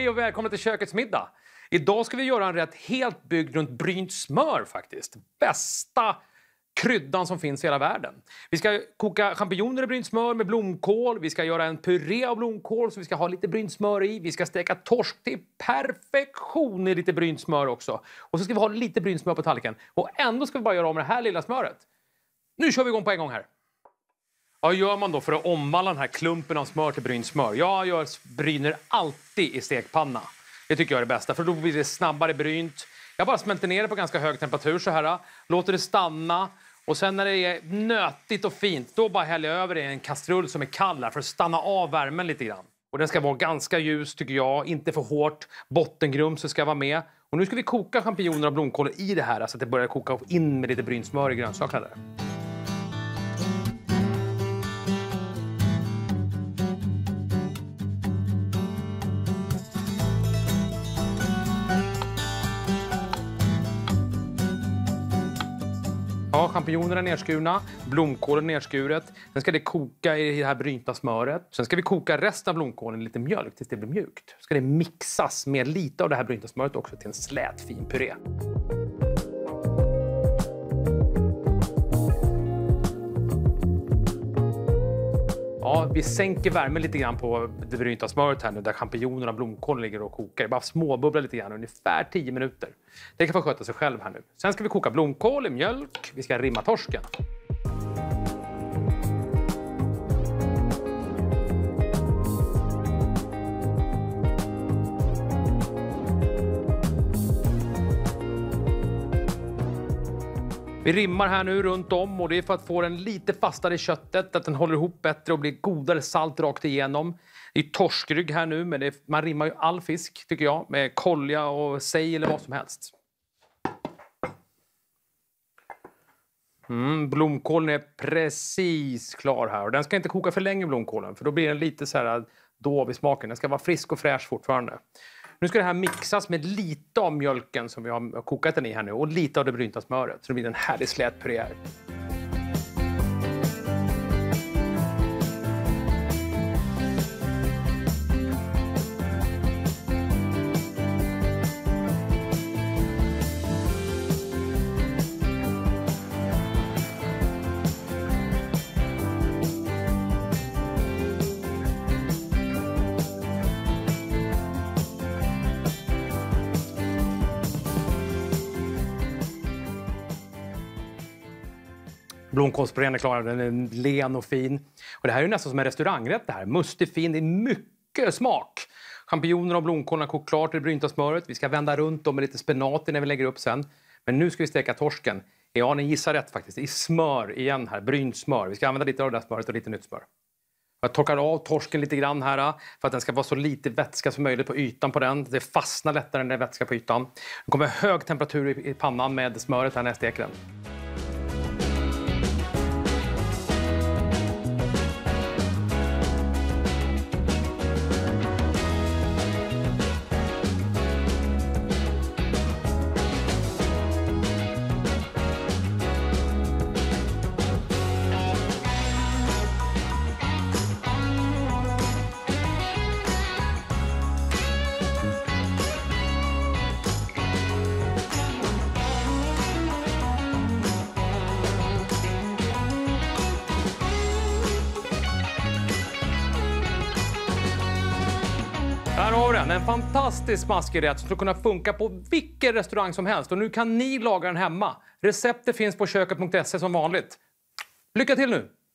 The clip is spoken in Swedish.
Hej och välkomna till Kökets middag. Idag ska vi göra en rätt helt byggd runt brynt smör faktiskt. Bästa kryddan som finns i hela världen. Vi ska koka champinjoner i brynt smör med blomkål. Vi ska göra en puré av blomkål som vi ska ha lite brynt smör i. Vi ska steka torsk till perfektion i lite brynt smör också. Och så ska vi ha lite brynt smör på tallriken. Och ändå ska vi bara göra om det här lilla smöret. Nu kör vi igång på en gång här. Vad gör man då för att omvandla den här klumpen av smör till brynt smör? Jag bryner alltid i stekpanna. Det tycker jag är det bästa, för då blir det snabbare brynt. Jag bara smälter ner det på ganska hög temperatur så här. Låter det stanna. Och sen när det är nötigt och fint, då bara häller jag över det i en kastrull som är kall här för att stanna av värmen lite grann. Och den ska vara ganska ljus tycker jag, inte för hårt. Bottengrumset ska vara med. Och nu ska vi koka champinjoner och blomkål i det här så att det börjar koka in med lite brynt smör i grönsakerna där. Ja, champinjonerna är nedskurna, blomkålen nedskuret. Sen ska det koka i det här brynta smöret. Sen ska vi koka resten av blomkålen i lite mjölk tills det blir mjukt. Sen ska det mixas med lite av det här brynta smöret också till en slät fin puré. Ja, vi sänker värmen lite grann på det brynta smöret här nu där champinjonerna och blomkålen ligger och kokar. Bara småbubbla lite grann, ungefär 10 minuter. Det kan få sköta sig själv här nu. Sen ska vi koka blomkål i mjölk. Vi ska rimma torsken. Vi rimmar här nu runt om och det är för att få den lite fastare i köttet, att den håller ihop bättre och blir godare salt rakt igenom. Det är torskrygg här nu, men man rimmar ju all fisk tycker jag med kolja och sej eller vad som helst. Blomkålen är precis klar här och den ska inte koka för länge blomkålen för då blir den lite så här dov i smaken. Den ska vara frisk och fräsch fortfarande. Nu ska det här mixas med lite av mjölken som vi har kokat den i här nu och lite av det brynta smöret. Så det blir en härlig slät puré här. Blomkålspurén är klar, den är len och fin. Och det här är ju nästan som en restaurangrätt det här. Mustig, fin, det är mycket smak. Champinjoner och blomkålen har kokt klart i det brynta smöret. Vi ska vända runt dem med lite spenat när vi lägger upp sen. Men nu ska vi steka torsken. Ja, ni gissar rätt faktiskt. I smör igen här, brynt smör. Vi ska använda lite av det här smöret och lite nytt smör. Jag torkar av torsken lite grann här för att den ska vara så lite vätska som möjligt på ytan på den. Det fastnar lättare än det är vätska på ytan. Det kommer hög temperatur i pannan med smöret här när jag steker den. Här har vi den, en fantastisk smaskig rätt som skulle kunna funka på vilken restaurang som helst. Och nu kan ni laga den hemma. Receptet finns på köket.se som vanligt. Lycka till nu!